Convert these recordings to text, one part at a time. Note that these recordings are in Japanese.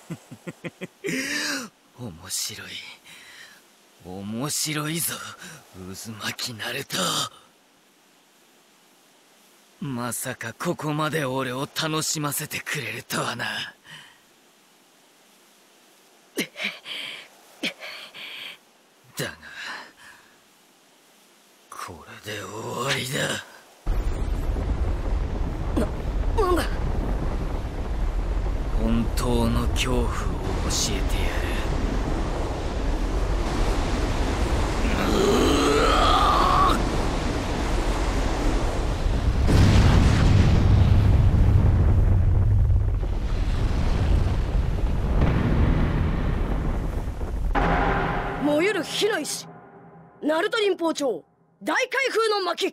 面白い面白いぞ渦巻きナルト。まさかここまで俺を楽しませてくれるとはな。だがこれで終わりだ。 なんだ。 本当の恐怖を教えてやる。 燃ゆる火の石、ナルト林法長大開封の巻。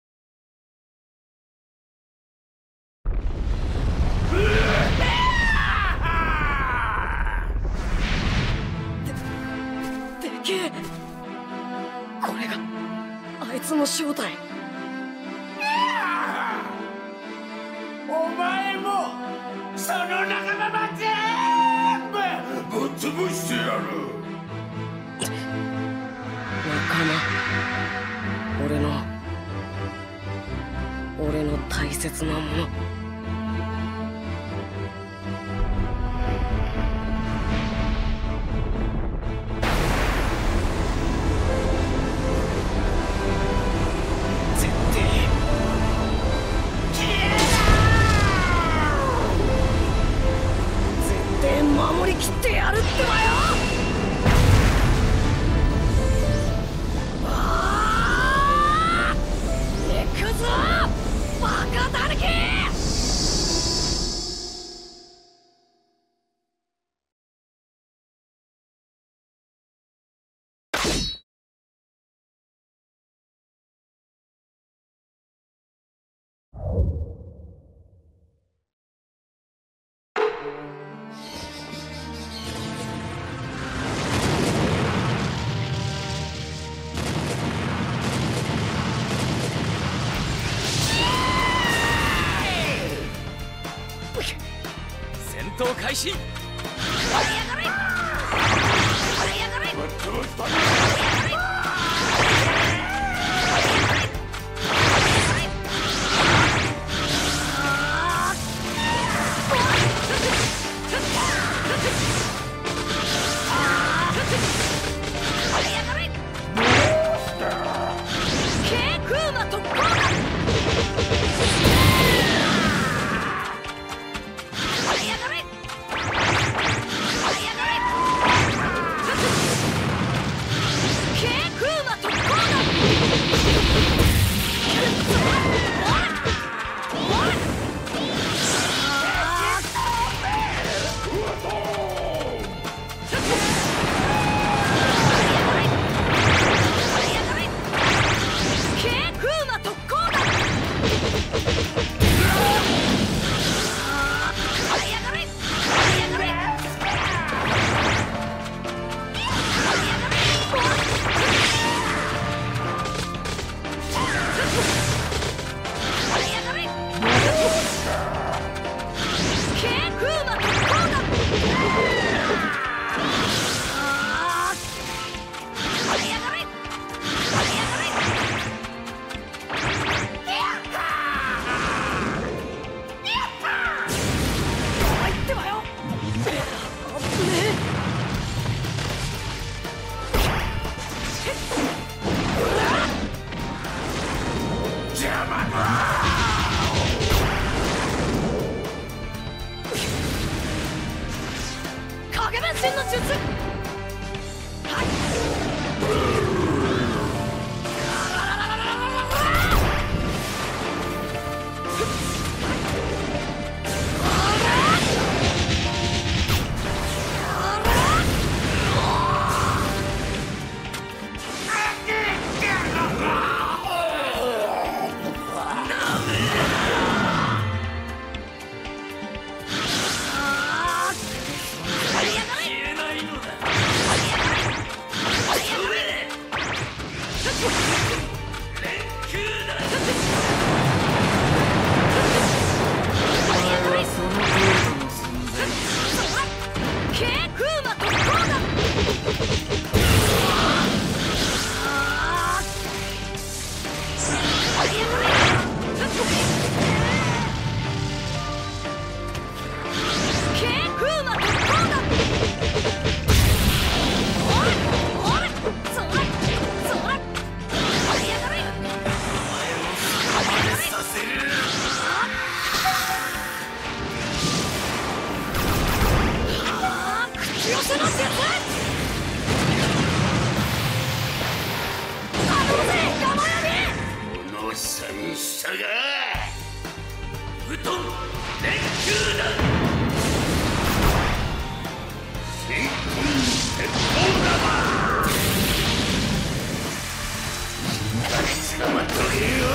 でけえ。これがあいつの正体。 お前もその仲間も全部ぶっ潰してやる。 仲間、俺の大切なもの。 絶対守りきってやるってばよ。行くぞバカだらけ。 戦闘開始。 布団連球だ。 鉄砲玉捕まっとけよ。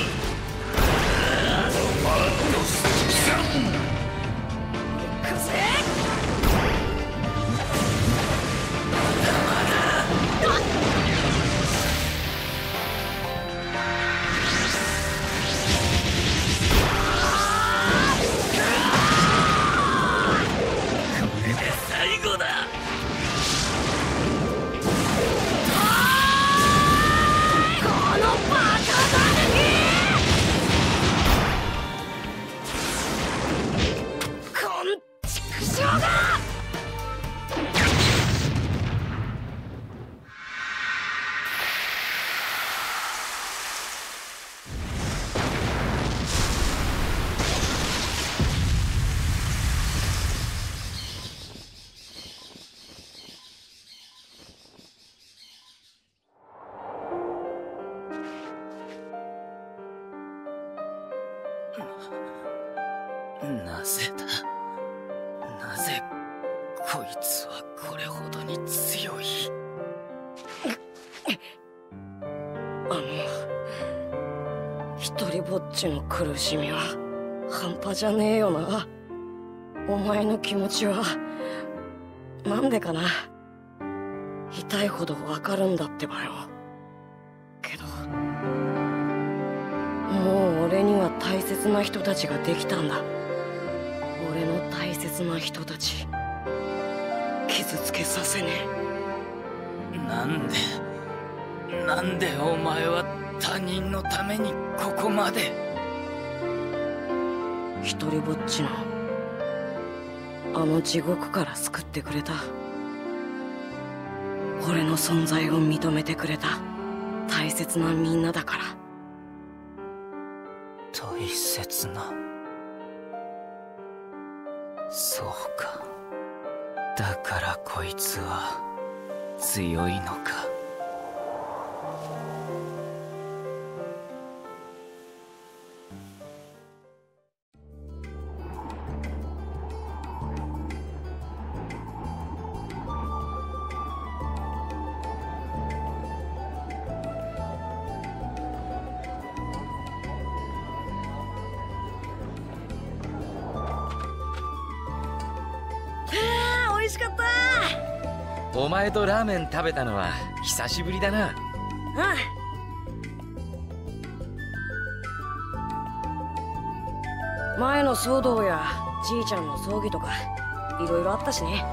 ロバートさん行くぜ。 最後だ。 このバカこんちくしょうが。 なぜだ。なぜこいつはこれほどに強い。 一人ぼっちの苦しみは半端じゃねえよな。お前の気持ちはなんでかな。痛いほどわかるんだってばよ。けどもう俺には大切な人たちができたんだ。俺の大切な人たち傷つけさせねえ。 なんでお前は他人のためにここまで。 一人ぼっちのあの地獄から救ってくれた。俺の存在を認めてくれた大切なみんなだから。 大切な。そうか。だからこいつは強いのか。 美味しかった。 お前とラーメン食べたのは久しぶりだな。 前の騒動やじいちゃんの葬儀とかいろいろあったしね。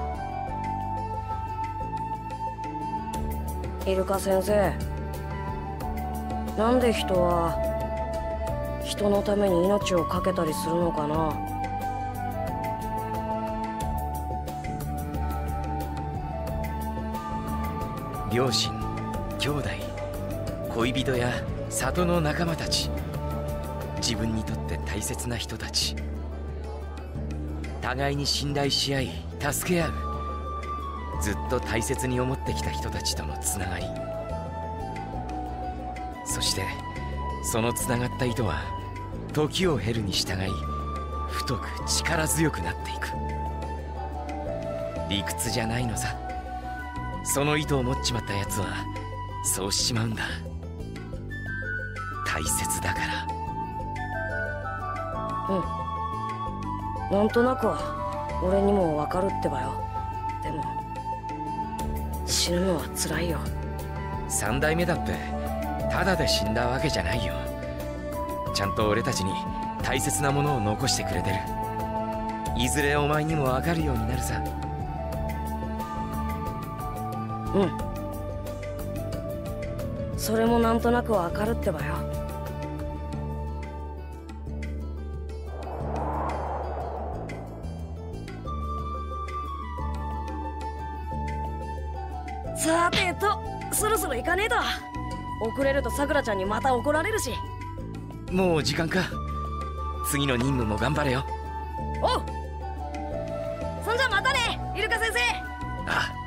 イルカ先生、なんで人は人のために命を懸けたりするのかな。 両親、兄弟、恋人や里の仲間たち、自分にとって大切な人たち、互いに信頼し合い助け合う、ずっと大切に思ってきた人たちとのつながり。そしてそのつながった糸は時を経るに従い太く力強くなっていく。理屈じゃないのさ。その意図を持っちまったやつはそうしちまうんだ。大切だから。 なんとなくは俺にもわかるってばよ。でも死ぬのは辛いよ。 三代目だってただで死んだわけじゃないよ。ちゃんと俺たちに大切なものを残してくれてる。いずれお前にもわかるようになるさ。 それもなんとなくわかるってばよ。さてと、そろそろ行かねえと。遅れるとさくらちゃんにまた怒られるし。 もう時間か。次の任務も頑張れよ。 おう。そんじゃまたね、イルカ先生。 ああ。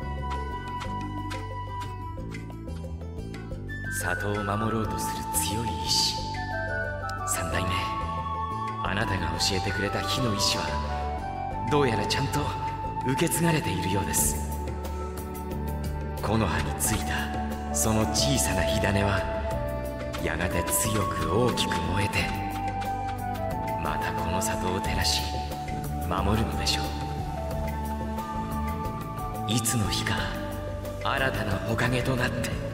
里を守ろうとする強い意志。三代目あなたが教えてくれた火の意志はどうやらちゃんと受け継がれているようです。木の葉についたその小さな火種はやがて強く大きく燃えて、またこの里を照らし守るのでしょう。いつの日か新たな火影となって